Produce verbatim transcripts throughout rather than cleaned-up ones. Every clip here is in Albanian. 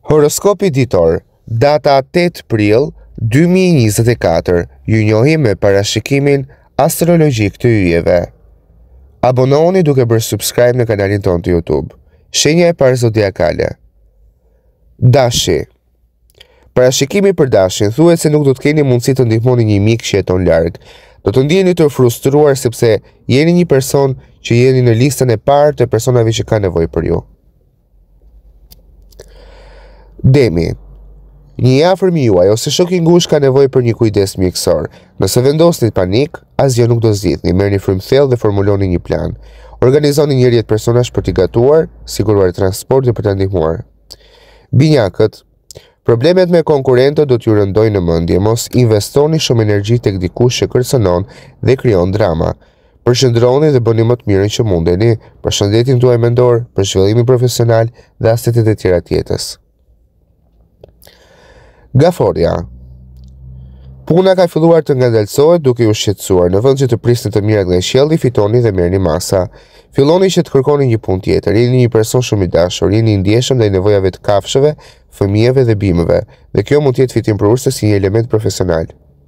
Horoskopi ditor, data tetë prill dy mijë e njëzet e katër, ju njohim me parashikimin astrologjik të yjeve. Abonohuni duke bërë subscribe në kanalin ton të YouTube. Shenja e parë zodiakale. Dashi. Parashikimi për dashin thuhet se nuk do të keni mundësi të ndihmoni një mik që jeton larg. Do të ndjeni të frustruar sepse jeni një person që jeni në listën e parë të personave që kanë nevojë për ju. Demi. Një i afërm i juaj ose shok i ngushtë ka nevojë për një kujdes mjekësor. Nëse vendosni panik, asgjë nuk do zgjidhni. Merrni frymë thellë dhe formuloni një plan. Organizoni një rrjet personazh për t'i gatuar, siguruar transport dhe për t'a ndihmuar. Binjakët. Problemet me konkurrentët do t'ju rëndojnë në mendje, mos investoni shumë energji tek dikush që kërcënon dhe krijon drama. Përqendroni dhe bëni më të mirën që mundeni për shëndetin tuaj mendor, për zhvillimin profesional dhe aspektet e tjera të jetës. Gaforia. Puna ka filluar të ngadalësohet duke ju shqetësuar. Në vend që të prisni të mirat nga qielli, fitoni dhe merrni masa. Filloni që të kërkoni një punë tjetër. Jeni një person shumë i dashur, jeni i ndjeshëm ndaj nevojave të kafshëve, fëmijëve dhe bimëve, dhe kjo mund të jetë fitim përurse si një element profesional.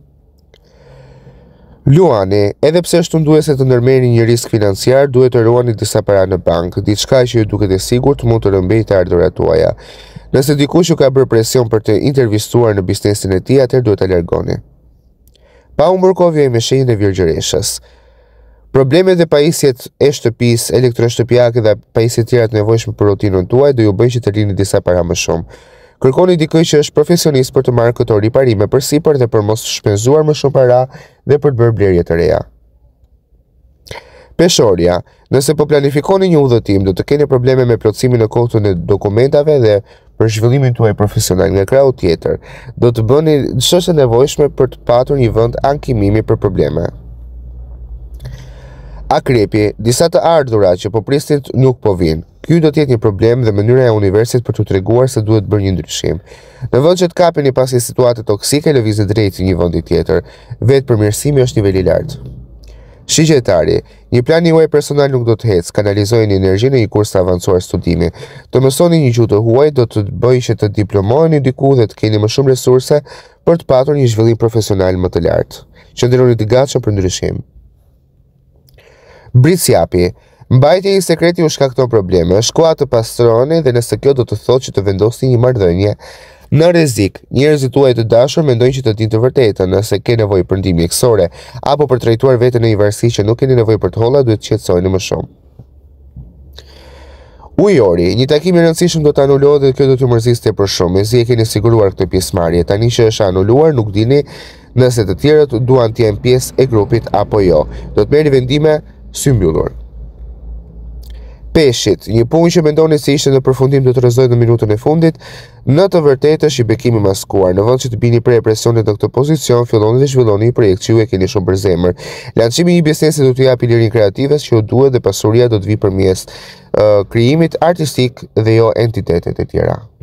Luani, edhe pse është tunduese të ndërmerrni një risk financiar, duhet të ruani disa para në bankë. Diçka që ju duket e sigurt mund të rëmbejë të ardhurat tuaja. Nëse dikush ju ka bërë presion për të intervistuar në biznesin e tij, atëherë duhet ta largoni. Pa humbur kohë vjen me shenjën e Virgjëreshës. Problemet dhe pajisjet e shtëpisë, elektroshtëpiake dhe pajisjet tjera të nevojshme për rutinën tuaj do ju bëjnë që të lini disa para më shumë. Kërkoni dikë që është profesionist për të marrë këto riparime përsipër dhe për mos të shpenzuar më shumë para dhe për të bërë blerje të reja. Peshorja, nëse po planifikoni një udhëtim, do të keni probleme me plotësimin e kohën e dokumentave dhe për zhvillimin tuaj profesional. Nga krahu tjetër, do të bëni çështje të nevojshme për të patur një vend ankimimi për probleme. Akrepi, disa të ardhurat që po prisnin nuk po vinë. Ky do të jetë një problem dhe mënyra e universit për t'u treguar se duhet bërë një ndryshim. Në vend që të kapeni pas një situate toksike, lëvizni drejt një vendi tjetër. Vetë përmirësimi është niveli i lartë. Shigjetari, një plan juaj personal nuk do të hecë, kanalizojeni energjinë në një kurs të avancuar studimi. Të mësoni një gjuhë të huaj do të bëjë që të diplomoheni diku dhe të keni më shumë resurse për të patur një zhvillim profesional më të lartë. Qëndroni të gatshëm për ndryshim. Britsjapi, mbajtja i sekreti ju shkakton probleme. Është koha të pastroni dhe nëse kjo do të thotë që të vendosni një marrëdhënie në rrezik. Njerëzit tuaj të dashur mendojnë që të dinë të vërtetën. Nëse ke nevojë për ndihmë mjekësore apo për trajtuar veten në një varësi që nuk keni nevojë për të holla, duhet të qetësoni më shumë. Ujori, një takim i rëndësishëm do të anulohet dhe kjo do t'ju mërzisë tepër shumë. Mezi e keni siguruar këtë pjesëmarrje. Tani që është anuluar, nuk dini nëse të tjerët duan të jenë pjesë e grupit apo jo. Do të merrni vendime sy mbyllur. Peshit, një punë që mendoni se ishte në përfundim do të rrezojë në minutën e fundit, në të vërtetë është i bekimi maskuar. Në vend që të bini prej presionit në këtë pozicion, filloni dhe zhvilloni një projekt që ju e keni shumë për zemër. Lancimi i një biznesi do t'ju japë lirinë kreative që ju duhet dhe pasuria do të vijë përmes uh, krijimit artistik dhe jo entitetet e tjera.